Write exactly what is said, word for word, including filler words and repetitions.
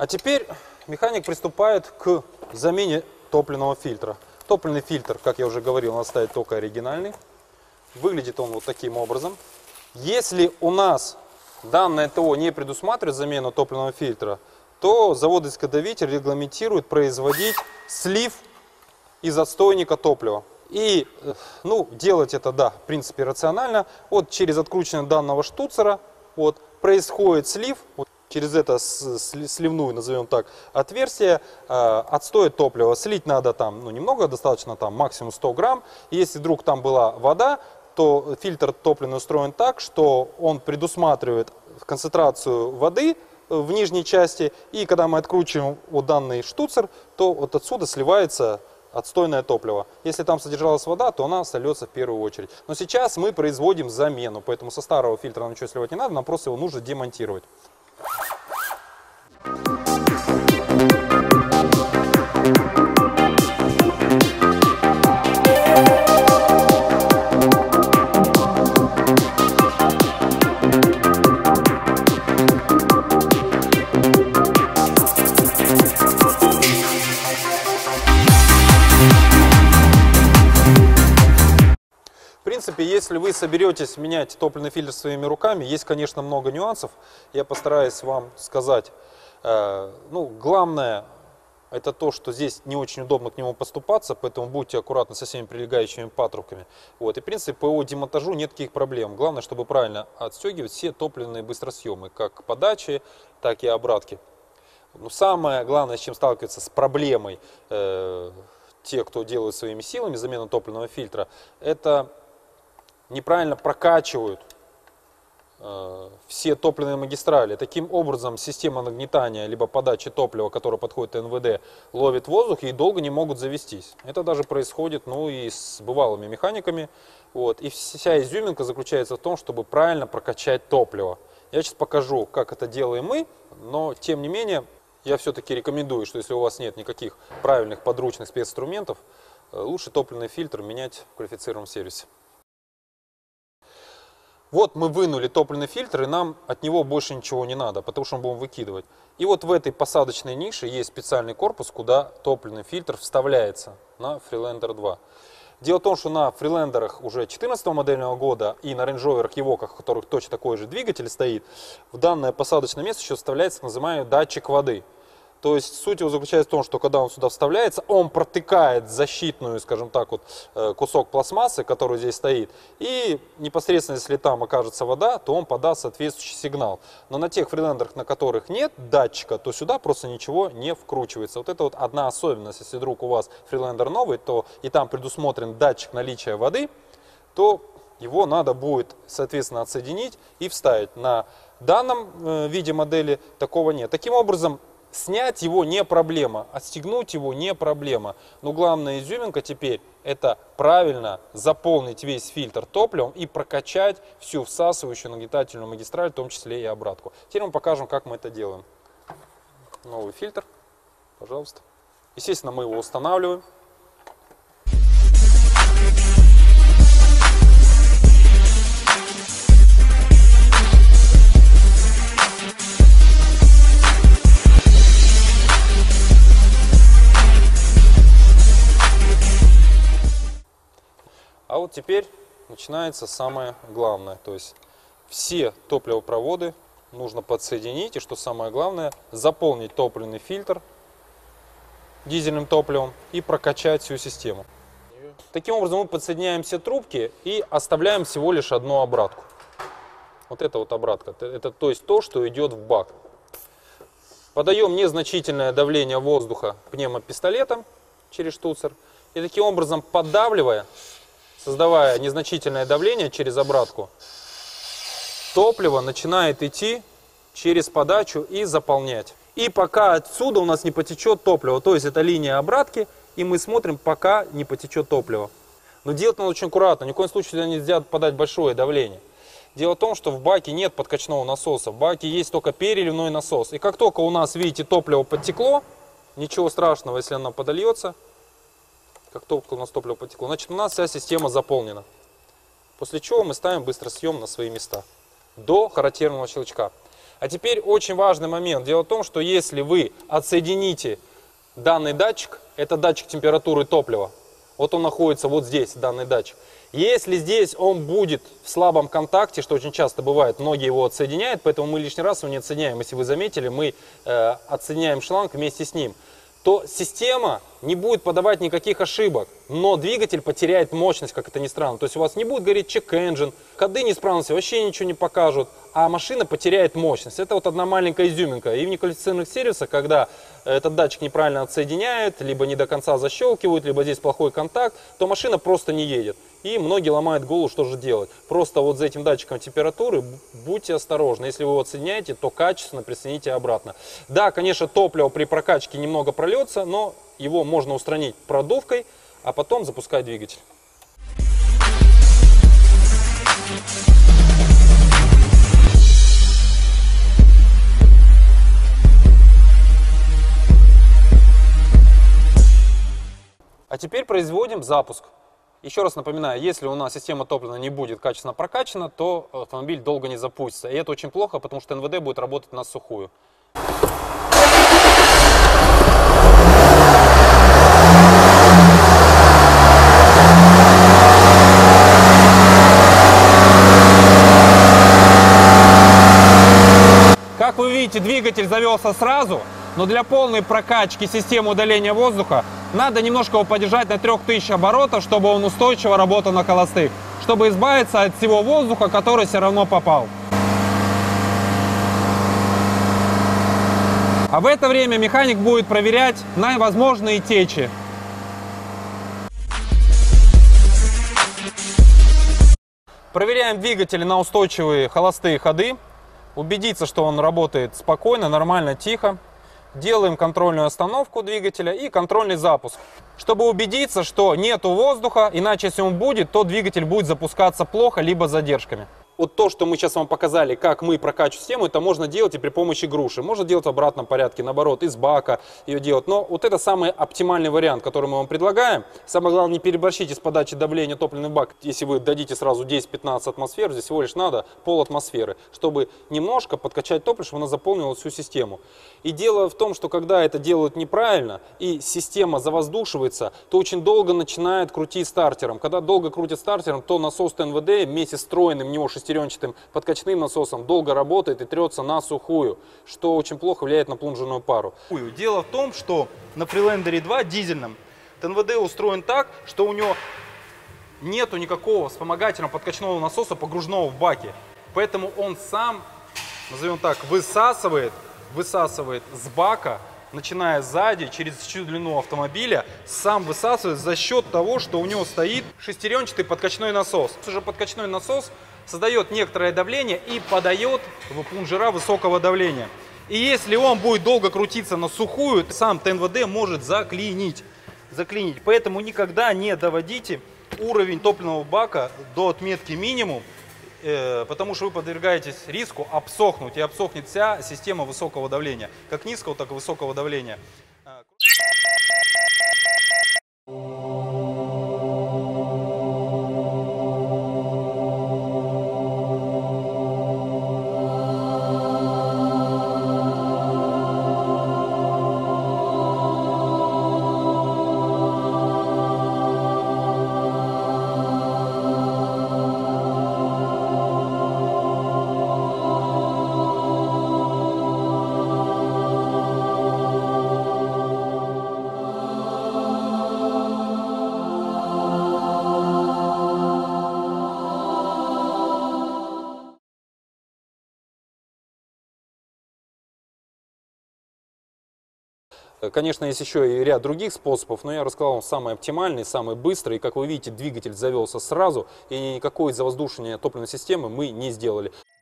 А теперь механик приступает к замене топливного фильтра. Топливный фильтр, как я уже говорил, у нас стоит только оригинальный. Выглядит он вот таким образом. Если у нас данное ТО не предусматривает замену топливного фильтра, то завод-изготовитель регламентирует производить слив из отстойника топлива. И ну, делать это, да, в принципе, рационально. Вот через откручивание данного штуцера вот, происходит слив. Вот, через это сливную, назовем так, отверстие э, отстоя топлива. Слить надо там, ну, немного, достаточно там максимум сто грамм. И если вдруг там была вода, то фильтр топливный устроен так, что он предусматривает концентрацию воды в нижней части. И когда мы откручиваем вот данный штуцер, то вот отсюда сливается отстойное топливо. Если там содержалась вода, то она сольется в первую очередь. Но сейчас мы производим замену, поэтому со старого фильтра нам ничего сливать не надо, нам просто его нужно демонтировать. В принципе, если вы соберетесь менять топливный фильтр своими руками, есть, конечно, много нюансов. Я постараюсь вам сказать. Э, ну, главное, это то, что здесь не очень удобно к нему поступаться, поэтому будьте аккуратны со всеми прилегающими патрубками. Вот. И, в принципе, по его демонтажу нет никаких проблем. Главное, чтобы правильно отстегивать все топливные быстросъемы, как подачи, так и обратки. Но самое главное, с чем сталкиваются, с проблемой э, те, кто делают своими силами замену топливного фильтра, это неправильно прокачивают э, все топливные магистрали. Таким образом, система нагнетания либо подачи топлива, которая подходит эн вэ дэ, ловит воздух и долго не могут завестись. Это даже происходит, ну, и с бывалыми механиками. Вот. И вся изюминка заключается в том, чтобы правильно прокачать топливо. Я сейчас покажу, как это делаем мы, но тем не менее, я все-таки рекомендую, что если у вас нет никаких правильных подручных специнструментов, лучше топливный фильтр менять в квалифицированном сервисе. Вот мы вынули топливный фильтр, и нам от него больше ничего не надо, потому что мы будем выкидывать. И вот в этой посадочной нише есть специальный корпус, куда топливный фильтр вставляется на Freelander два. Дело в том, что на Freelander'ах уже две тысячи четырнадцатого модельного года и на Range Rover'ах Evoque'ах, в которых точно такой же двигатель стоит, в данное посадочное место еще вставляется так называемый датчик воды. То есть суть его заключается в том, что когда он сюда вставляется, он протыкает защитную, скажем так, вот, кусок пластмассы, который здесь стоит, и непосредственно, если там окажется вода, то он подаст соответствующий сигнал. Но на тех фрилендерах, на которых нет датчика, то сюда просто ничего не вкручивается. Вот это вот одна особенность. Если вдруг у вас фрилендер новый, то и там предусмотрен датчик наличия воды, то его надо будет, соответственно, отсоединить и вставить. На данном э, виде модели такого нет. Таким образом, снять его не проблема, отстегнуть его не проблема. Но главная изюминка теперь это правильно заполнить весь фильтр топливом и прокачать всю всасывающую нагнетательную магистраль, в том числе и обратку. Теперь мы покажем, как мы это делаем. Новый фильтр, пожалуйста. Естественно, мы его устанавливаем. А вот теперь начинается самое главное, то есть все топливопроводы нужно подсоединить, и что самое главное, заполнить топливный фильтр дизельным топливом и прокачать всю систему. Таким образом мы подсоединяем все трубки и оставляем всего лишь одну обратку. Вот это вот обратка, это то есть то, что идет в бак. Подаем незначительное давление воздуха пневмопистолетом через штуцер и таким образом, поддавливая, создавая незначительное давление через обратку, топливо начинает идти через подачу и заполнять. И пока отсюда у нас не потечет топливо, то есть это линия обратки, и мы смотрим, пока не потечет топливо. Но делать надо очень аккуратно, ни в коем случае нельзя подать большое давление. Дело в том, что в баке нет подкачного насоса, в баке есть только переливной насос. И как только у нас, видите, топливо подтекло, ничего страшного, если оно подольется. Как только у нас топливо потекло, значит, у нас вся система заполнена. После чего мы ставим быстросъем на свои места до характерного щелчка. А теперь очень важный момент. Дело в том, что если вы отсоедините данный датчик, это датчик температуры топлива, вот он находится вот здесь, данный датчик. Если здесь он будет в слабом контакте, что очень часто бывает, многие его отсоединяют, поэтому мы лишний раз его не отсоединяем. Если вы заметили, мы э, отсоединяем шланг вместе с ним. То система не будет подавать никаких ошибок, но двигатель потеряет мощность, как это ни странно. То есть у вас не будет гореть чек-энджин, коды неисправности вообще ничего не покажут, а машина потеряет мощность. Это вот одна маленькая изюминка. И в неквалифицированных сервисах, когда этот датчик неправильно отсоединяет, либо не до конца защелкивают, либо здесь плохой контакт, то машина просто не едет. И многие ломают голову, что же делать. Просто вот за этим датчиком температуры будьте осторожны. Если вы его отсоединяете, то качественно присоедините обратно. Да, конечно, топливо при прокачке немного прольется, но его можно устранить продувкой, а потом запускать двигатель. А теперь производим запуск. Еще раз напоминаю, если у нас система топлива не будет качественно прокачана, то автомобиль долго не запустится. И это очень плохо, потому что эн вэ дэ будет работать на сухую. Как вы видите, двигатель завелся сразу, но для полной прокачки системы удаления воздуха надо немножко его подержать на трёх тысячах оборотов, чтобы он устойчиво работал на холостых, чтобы избавиться от всего воздуха, который все равно попал. А в это время механик будет проверять на возможные течи. Проверяем двигатель на устойчивые холостые ходы. Убедиться, что он работает спокойно, нормально, тихо. Делаем контрольную остановку двигателя и контрольный запуск, чтобы убедиться, что нету воздуха, иначе если он будет, то двигатель будет запускаться плохо, либо с задержками. Вот то, что мы сейчас вам показали, как мы прокачиваем систему, это можно делать и при помощи груши. Можно делать в обратном порядке, наоборот, из бака ее делать. Но вот это самый оптимальный вариант, который мы вам предлагаем. Самое главное, не переборщите с подачей давления топливный бак. Если вы дадите сразу десять-пятнадцать атмосфер, здесь всего лишь надо пол атмосферы, чтобы немножко подкачать топливо, чтобы оно заполнило всю систему. И дело в том, что когда это делают неправильно и система завоздушивается, то очень долго начинает крутить стартером. Когда долго крутит стартером, то насос эн вэ дэ вместе с встроенным в него шестеренчатым подкачным насосом долго работает и трется на сухую, что очень плохо влияет на плунжерную пару. Дело в том, что на Freelander два дизельном эн вэ дэ устроен так, что у него нету никакого вспомогательного подкачного насоса погружного в баке. Поэтому он сам, назовем так, высасывает, высасывает с бака, начиная сзади, через всю длину автомобиля, сам высасывает за счет того, что у него стоит шестеренчатый подкачной насос. Уже подкачной насос создает некоторое давление и подает в плунжера высокого давления. И если он будет долго крутиться на сухую, сам эн вэ дэ может заклинить. заклинить. Поэтому никогда не доводите уровень топливного бака до отметки минимум, э, потому что вы подвергаетесь риску обсохнуть, и обсохнет вся система высокого давления, как низкого, так и высокого давления. Конечно, есть еще и ряд других способов, но я рассказал вам самый оптимальный, самый быстрый. И, как вы видите, двигатель завелся сразу, и никакое завоздушивание топливной системы мы не сделали.